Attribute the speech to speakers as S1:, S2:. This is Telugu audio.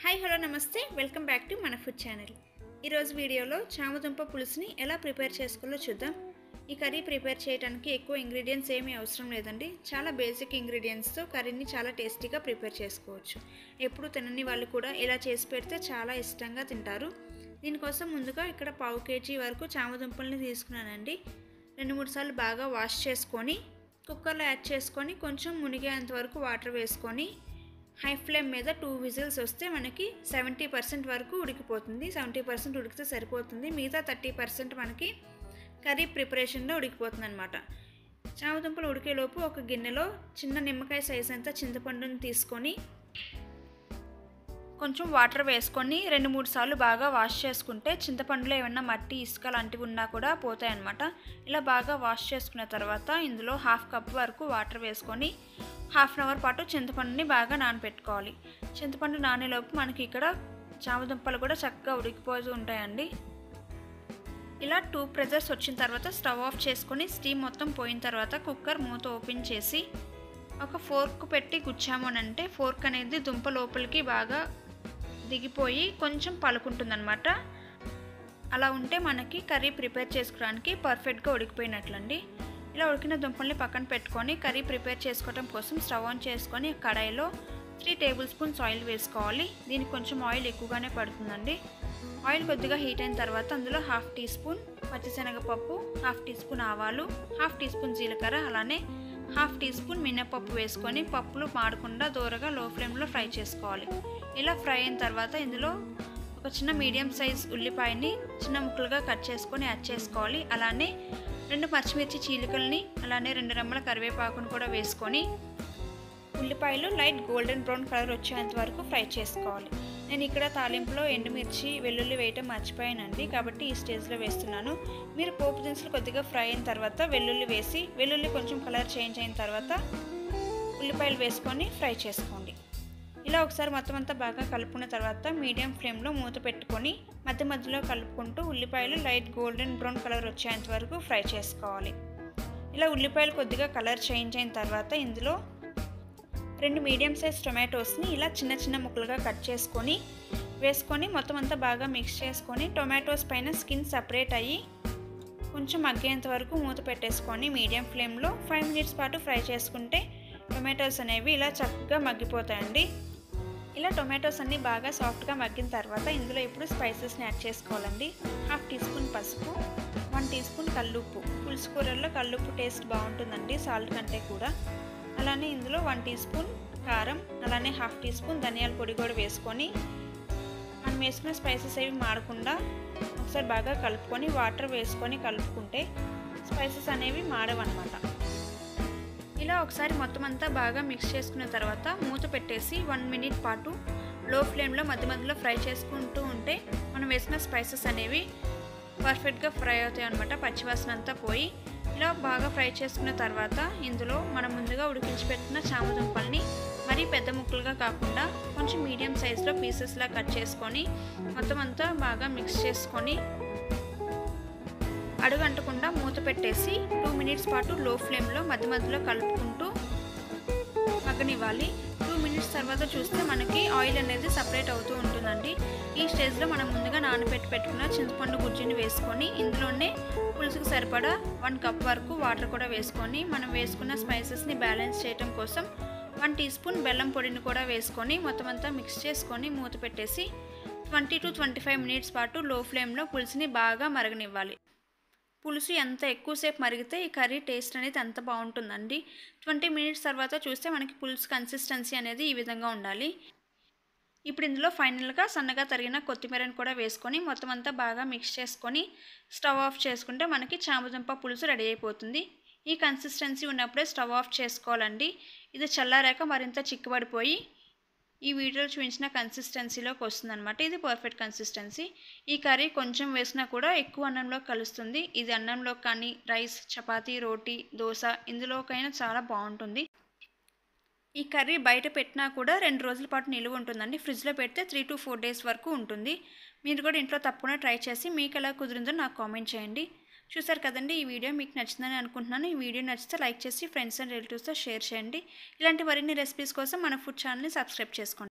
S1: హాయ్ హలో నమస్తే వెల్కమ్ బ్యాక్ టు మన ఫుడ్ ఛానల్. ఈరోజు వీడియోలో చామదుంప పులుసుని ఎలా ప్రిపేర్ చేసుకోవాలో చూద్దాం. ఈ కర్రీ ప్రిపేర్ చేయడానికి ఎక్కువ ఇంగ్రీడియంట్స్ ఏమీ అవసరం లేదండి. చాలా బేసిక్ ఇంగ్రీడియంట్స్తో కర్రీని చాలా టేస్టీగా ప్రిపేర్ చేసుకోవచ్చు. ఎప్పుడు తినని వాళ్ళు కూడా ఇలా చేసి పెడితే చాలా ఇష్టంగా తింటారు. దీనికోసం ముందుగా ఇక్కడ 1/2 kg వరకు చామదుంపల్ని తీసుకున్నానండి. 2-3 సార్లు బాగా వాష్ చేసుకొని కుక్కర్లో యాడ్ చేసుకొని కొంచెం మునిగేంత వరకు వాటర్ వేసుకొని హై ఫ్లేమ్ మీద 2 విజిల్స్ వస్తే మనకి 70% వరకు ఉడికిపోతుంది. 70% ఉడికితే సరిపోతుంది. మిగతా 30% మనకి కర్రీ ప్రిపరేషన్లో ఉడికిపోతుంది అనమాట. చామదుంపలు ఉడికేలోపు ఒక గిన్నెలో చిన్న నిమ్మకాయ సైజ్ అంతా చింతపండుని తీసుకొని కొంచెం వాటర్ వేసుకొని 2-3 సార్లు బాగా వాష్ చేసుకుంటే చింతపండులో ఏమన్నా మట్టి ఇసుక లాంటివి ఉన్నా కూడా పోతాయి అన్నమాట. ఇలా బాగా వాష్ చేసుకున్న తర్వాత ఇందులో 1/2 కప్ వరకు వాటర్ వేసుకొని 1/2 అవర్ పాటు చింతపండుని బాగా నానబెట్టుకోవాలి. చింతపండు నానేలోపు మనకి ఇక్కడ చామదుంపలు కూడా చక్కగా ఉడికిపోతూ ఉంటాయండి. ఇలా 2 ప్రెజర్స్ వచ్చిన తర్వాత స్టవ్ ఆఫ్ చేసుకొని స్టీమ్ మొత్తం పోయిన తర్వాత కుక్కర్ మూత ఓపెన్ చేసి ఒక ఫోర్క్ పెట్టి గుచ్చాము అని అంటే ఫోర్క్ అనేది దుంప లోపలికి బాగా దిగిపోయి కొంచెం పలుకుంటుందన్నమాట. అలా ఉంటే మనకి కర్రీ ప్రిపేర్ చేసుకోవడానికి పర్ఫెక్ట్గా ఉడికిపోయినట్లండి. ఇలా ఉడికిన దుంపల్ని పక్కన పెట్టుకొని కర్రీ ప్రిపేర్ చేసుకోవడం కోసం స్టవ్ ఆన్ చేసుకొని కడాయిలో 3 టేబుల్ స్పూన్స్ ఆయిల్ వేసుకోవాలి. దీనికి కొంచెం ఆయిల్ ఎక్కువగానే పడుతుందండి. ఆయిల్ కొద్దిగా హీట్ అయిన తర్వాత అందులో 1/2 టీ స్పూన్ పచ్చిశనగపప్పు, 1/2 టీ స్పూన్ ఆవాలు, 1/2 టీ స్పూన్ జీలకర్ర, అలానే 1/2 టీ స్పూన్ మినపప్పు వేసుకొని పప్పులు మాడకుండా దూరగా లో ఫ్లేమ్లో ఫ్రై చేసుకోవాలి. ఇలా ఫ్రై అయిన తర్వాత ఇందులో ఒక చిన్న మీడియం సైజ్ ఉల్లిపాయని చిన్న ముక్కలుగా కట్ చేసుకొని యాడ్ చేసుకోవాలి. అలానే 2 పచ్చిమిర్చి చీలికల్ని అలానే 2 రెమ్మల కరివేపాకును కూడా వేసుకొని ఉల్లిపాయలు లైట్ గోల్డెన్ బ్రౌన్ కలర్ వచ్చేంత వరకు ఫ్రై చేసుకోవాలి. నేను ఇక్కడ తాలింపులో ఎండుమిర్చి వెల్లుల్లి వేయటం మర్చిపోయానండి, కాబట్టి ఈ స్టేజ్లో వేస్తున్నాను. మీరు పోపు దినుసులు కొద్దిగా ఫ్రై అయిన తర్వాత వెల్లుల్లి వేసి వెల్లుల్లి కొంచెం కలర్ చేంజ్ అయిన తర్వాత ఉల్లిపాయలు వేసుకొని ఫ్రై చేసుకోండి. ఇలా ఒకసారి మొత్తం అంతా బాగా కలుపుకున్న తర్వాత మీడియం ఫ్లేమ్లో మూత పెట్టుకొని మధ్య మధ్యలో కలుపుకుంటూ ఉల్లిపాయలు లైట్ గోల్డెన్ బ్రౌన్ కలర్ వచ్చేంత వరకు ఫ్రై చేసుకోవాలి. ఇలా ఉల్లిపాయలు కొద్దిగా కలర్ చేంజ్ అయిన తర్వాత ఇందులో 2 మీడియం సైజ్ టొమాటోస్ని ఇలా చిన్న చిన్న ముక్కలుగా కట్ చేసుకొని వేసుకొని మొత్తం అంతా బాగా మిక్స్ చేసుకొని టొమాటోస్ పైన స్కిన్ సపరేట్ అయ్యి కొంచెం మగ్గేంత వరకు మూత పెట్టేసుకొని మీడియం ఫ్లేమ్లో 5 మినిట్స్ పాటు ఫ్రై చేసుకుంటే టొమాటోస్ అనేవి ఇలా చక్కగా మగ్గిపోతాయండి. ఇలా టొమాటోస్ అన్నీ బాగా సాఫ్ట్గా మగ్గిన తర్వాత ఇందులో ఇప్పుడు స్పైసెస్ని యాడ్ చేసుకోవాలండి. 1/2 టీ స్పూన్ పసుపు, 1 టీ స్పూన్ కల్లుప్పు. పులుసు కూరల్లో కల్లుప్పు టేస్ట్ బాగుంటుందండి సాల్ట్ కంటే కూడా. అలానే ఇందులో 1 టీ స్పూన్ కారం, అలానే 1/2 టీ స్పూన్ ధనియాల పొడి కూడా వేసుకొని మనం వేసుకున్న స్పైసెస్ ఏవి మాడకుండా ఒకసారి బాగా కలుపుకొని వాటర్ వేసుకొని కలుపుకుంటే స్పైసెస్ అనేవి మాడవన్నమాట. ఇలా ఒకసారి మొత్తం అంతా బాగా మిక్స్ చేసుకున్న తర్వాత మూత పెట్టేసి 1 మినిట్ పాటు లో ఫ్లేమ్లో మధ్య మధ్యలో ఫ్రై చేసుకుంటూ ఉంటే మనం వేసిన స్పైసెస్ అనేవి పర్ఫెక్ట్గా ఫ్రై అవుతాయి అన్నమాట. పచ్చివాసన అంతా పోయి ఇలా బాగా ఫ్రై చేసుకున్న తర్వాత ఇందులో మనం ముందుగా ఉడికించి పెట్టిన చామదుంపల్ని మరీ పెద్ద ముక్కలుగా కాకుండా కొంచెం మీడియం సైజులో పీసెస్లా కట్ చేసుకొని మొత్తం అంతా బాగా మిక్స్ చేసుకొని అడుగంటకుండా మూత పెట్టేసి 2 మినిట్స్ పాటు లో ఫ్లేమ్లో మధ్య మధ్యలో కలుపుకుంటూ మగ్గనివ్వాలి. 2 మినిట్స్ తర్వాత చూస్తే మనకి ఆయిల్ అనేది సపరేట్ అవుతూ ఉంటుందండి. ఈ స్టేజ్లో మనం ముందుగా నానబెట్టుకున్న చింతపండు గుజ్జుని వేసుకొని ఇందులోనే పులుసుకు సరిపడా 1 కప్ వరకు వాటర్ కూడా వేసుకొని మనం వేసుకున్న స్పైసెస్ని బ్యాలెన్స్ చేయడం కోసం 1 టీ స్పూన్ బెల్లం పొడిని కూడా వేసుకొని మొత్తం అంతా మిక్స్ చేసుకొని మూత పెట్టేసి 20 to 25 మినిట్స్ పాటు లో ఫ్లేమ్లో పులుసుని బాగా మరగనివ్వాలి. పులుసు ఎంత ఎక్కువసేపు మరిగితే ఈ కర్రీ టేస్ట్ అనేది అంత బాగుంటుందండి. 20 మినిట్స్ తర్వాత చూస్తే మనకి పులుసు కన్సిస్టెన్సీ అనేది ఈ విధంగా ఉండాలి. ఇప్పుడు ఇందులో ఫైనల్గా సన్నగా తరిగిన కొత్తిమీరని కూడా వేసుకొని మొత్తం అంతా బాగా మిక్స్ చేసుకొని స్టవ్ ఆఫ్ చేసుకుంటే మనకి చామదుంప పులుసు రెడీ అయిపోతుంది. ఈ కన్సిస్టెన్సీ ఉన్నప్పుడే స్టవ్ ఆఫ్ చేసుకోవాలండి. ఇది చల్లారాక మరింత చిక్కబడిపోయి ఈ వీడియోలో చూపించిన కన్సిస్టెన్సీలోకి వస్తుందన్నమాట. ఇది పర్ఫెక్ట్ కన్సిస్టెన్సీ. ఈ కర్రీ కొంచెం వేసినా కూడా ఎక్కువ అన్నంలో కలుస్తుంది. ఇది అన్నంలో కానీ రైస్, చపాతీ, రోటీ, దోశ ఇందులోకైనా చాలా బాగుంటుంది. ఈ కర్రీ బయట పెట్టినా కూడా 2 రోజుల పాటు నిలువ ఉంటుందండి. ఫ్రిడ్జ్లో పెడితే 3 to 4 డేస్ వరకు ఉంటుంది. మీరు కూడా ఇంట్లో తప్పకుండా ట్రై చేసి మీకు ఎలా కుదిరిందో నాకు కామెంట్ చేయండి. చూసారు కదండి, ఈ వీడియో మీకు నచ్చిందని అనుకుంటున్నాను. ఈ వీడియో నచ్చితే లైక్ చేసి ఫ్రెండ్స్ అండ్ రిలేటివ్స్తో షేర్ చేయండి. ఇలాంటి మరిన్ని రెసిపీస్ కోసం మన ఫుడ్ ఛానల్ని సబ్స్క్రైబ్ చేసుకోండి.